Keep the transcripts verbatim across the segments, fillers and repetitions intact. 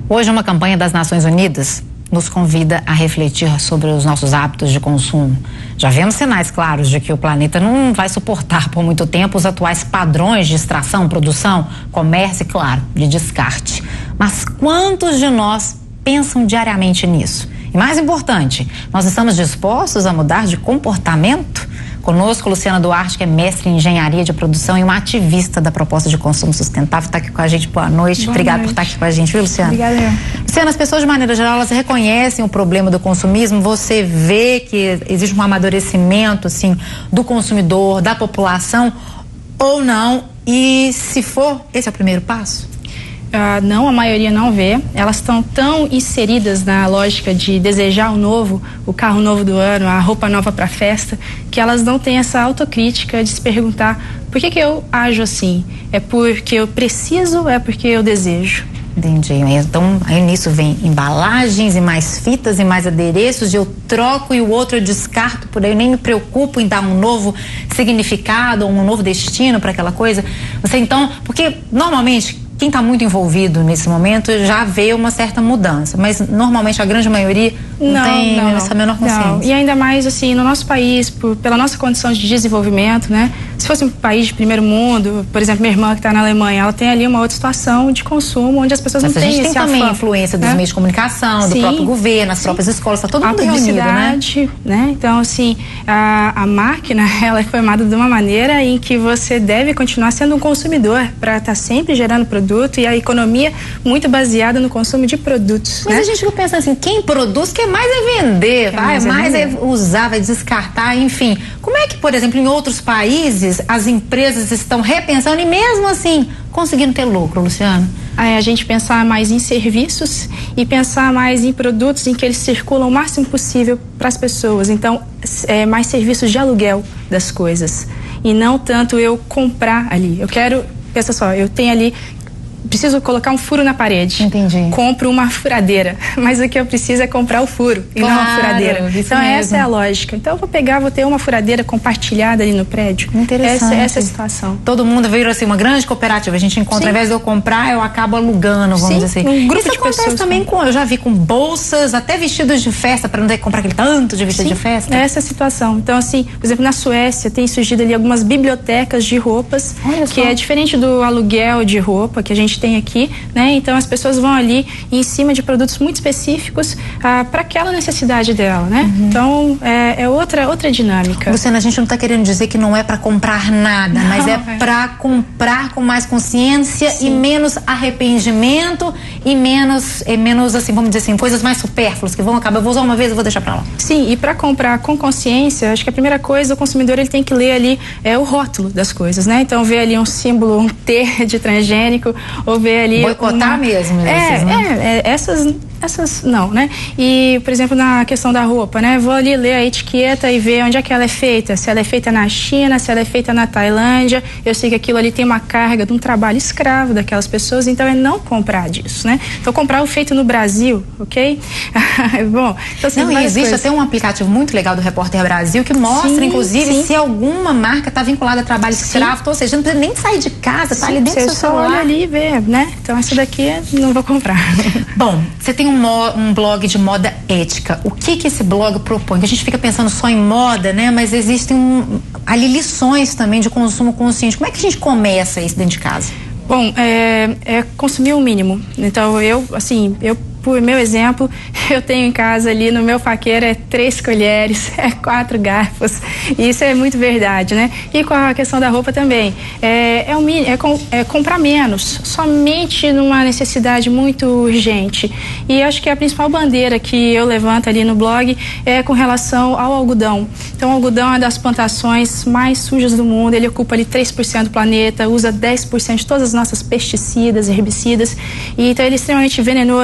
Hoje, uma campanha das Nações Unidas nos convida a refletir sobre os nossos hábitos de consumo. Já vemos sinais claros de que o planeta não vai suportar por muito tempo os atuais padrões de extração, produção, comércio e, claro, de descarte. Mas quantos de nós pensam diariamente nisso? E mais importante, nós estamos dispostos a mudar de comportamento? Conosco, Luciana Duarte, que é mestre em engenharia de produção e uma ativista da proposta de consumo sustentável, está aqui com a gente. Boa noite. Boa Obrigada noite. por estar aqui com a gente, viu, Luciana? Obrigada. Luciana, as pessoas, de maneira geral, elas reconhecem o problema do consumismo. Você vê que existe um amadurecimento, assim, do consumidor, da população, ou não? E, se for, esse é o primeiro passo? Uh, não, a maioria não vê. Elas estão tão inseridas na lógica de desejar o novo, o carro novo do ano, a roupa nova para a festa, que elas não têm essa autocrítica de se perguntar: por que que eu ajo assim? É porque eu preciso ou é porque eu desejo? Entendi. Então, aí nisso vem embalagens e mais fitas e mais adereços, e eu troco e o outro eu descarto, por aí eu nem me preocupo em dar um novo significado ou um novo destino para aquela coisa. Você então, porque normalmente quem está muito envolvido nesse momento já vê uma certa mudança, mas normalmente a grande maioria não, não tem não, essa menor consciência. Não. E ainda mais assim, no nosso país, por, pela nossa condição de desenvolvimento, né? Se fosse um país de primeiro mundo, por exemplo, minha irmã que está na Alemanha, ela tem ali uma outra situação de consumo, onde as pessoas mas não têm esse afã. A gente tem também a influência dos né? meios de comunicação, sim, do próprio governo, as sim. próprias escolas, está todo mundo reunido, né? né? Então, assim, a, a máquina, ela é formada de uma maneira em que você deve continuar sendo um consumidor para estar tá sempre gerando produto, e a economia muito baseada no consumo de produtos. Mas né? a gente fica pensando assim, quem produz quer mais é vender, vai mais, mais é, é usar, vai descartar, enfim. Como é que, por exemplo, em outros países as empresas estão repensando e mesmo assim conseguindo ter lucro, Luciana? É, a gente pensar mais em serviços e pensar mais em produtos em que eles circulam o máximo possível para as pessoas. Então, é, mais serviços de aluguel das coisas e não tanto eu comprar ali. Eu quero, pensa só, eu tenho ali, preciso colocar um furo na parede. Entendi. Compro uma furadeira, mas o que eu preciso é comprar o furo e claro, não a furadeira. Então mesmo. Essa é a lógica. Então eu vou pegar, vou ter uma furadeira compartilhada ali no prédio. Interessante. Essa, essa é a situação. Todo mundo vira assim uma grande cooperativa. A gente encontra, Sim. ao invés de eu comprar, eu acabo alugando, vamos Sim, dizer assim. Um grupo Isso de acontece pessoas também com, eu já vi com bolsas, até vestidos de festa, para não ter que comprar aquele tanto de vestido Sim, de festa. Essa é a situação. Então, assim, por exemplo, na Suécia tem surgido ali algumas bibliotecas de roupas, Olha que só. é diferente do aluguel de roupa que a gente tem aqui, né? Então as pessoas vão ali em cima de produtos muito específicos ah, para aquela necessidade dela, né? Uhum. Então é, é outra outra dinâmica. Luciana, a gente não está querendo dizer que não é para comprar nada, não, mas é, é. para comprar com mais consciência Sim. e menos arrependimento e menos, e menos assim, vamos dizer assim, coisas mais supérfluas que vão acabar. Eu vou usar uma vez, eu vou deixar para lá. Sim, e para comprar com consciência, acho que a primeira coisa, o consumidor ele tem que ler ali é o rótulo das coisas, né? Então ver ali um símbolo, um T de transgênico, ou ver ali boicotar uma... mesmo, é, esses, né? é, é, essas, essas não, né? E, por exemplo, na questão da roupa, né? Vou ali ler a etiqueta e ver onde é que ela é feita, se ela é feita na China, se ela é feita na Tailândia. Eu sei que aquilo ali tem uma carga de um trabalho escravo daquelas pessoas, então é não comprar disso, né? Então comprar o feito no Brasil, ok? Bom, então assim, não, e existe coisas. até um aplicativo muito legal do Repórter Brasil que mostra, sim, inclusive, sim. se alguma marca está vinculada a trabalho escravo, ou seja, não precisa nem sair de casa, tá ali dentro do seu celular. Olha ali e vê, né? Então essa daqui não vou comprar. Bom, você tem um, mo um blog de moda ética. O que que esse blog propõe? Que a gente fica pensando só em moda, né? Mas existem um, ali lições também de consumo consciente. Como é que a gente começa isso dentro de casa? Bom, é, é consumir o mínimo. Então eu, assim, eu por meu exemplo, eu tenho em casa ali no meu faqueiro é três colheres, é quatro garfos, e isso é muito verdade, né? E com a questão da roupa também, é, é, um, é, com, é comprar menos, somente numa necessidade muito urgente. E acho que a principal bandeira que eu levanto ali no blog é com relação ao algodão. Então o algodão é uma das plantações mais sujas do mundo, ele ocupa ali três por cento do planeta, usa dez por cento de todas as nossas pesticidas, herbicidas, e então ele é extremamente venenoso.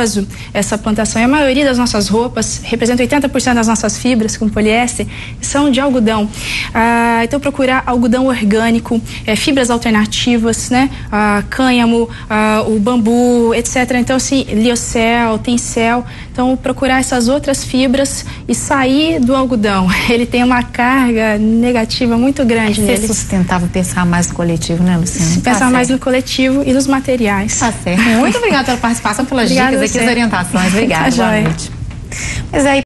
essa plantação. E a maioria das nossas roupas, representa oitenta por cento das nossas fibras com poliéster, são de algodão. Ah, então procurar algodão orgânico, é, fibras alternativas, né? Ah, cânhamo, ah, o bambu, etcétera. Então, assim, liocel, tencel. Então, procurar essas outras fibras e sair do algodão. Ele tem uma carga negativa muito grande nele. É sustentável pensar mais no coletivo, né, Luciana? Pensar tá mais no coletivo e nos materiais. Tá certo. Muito obrigada pela participação, pelas Obrigada dicas aqui, as orientações. Obrigada. Tá Boa joia. noite. Mas aí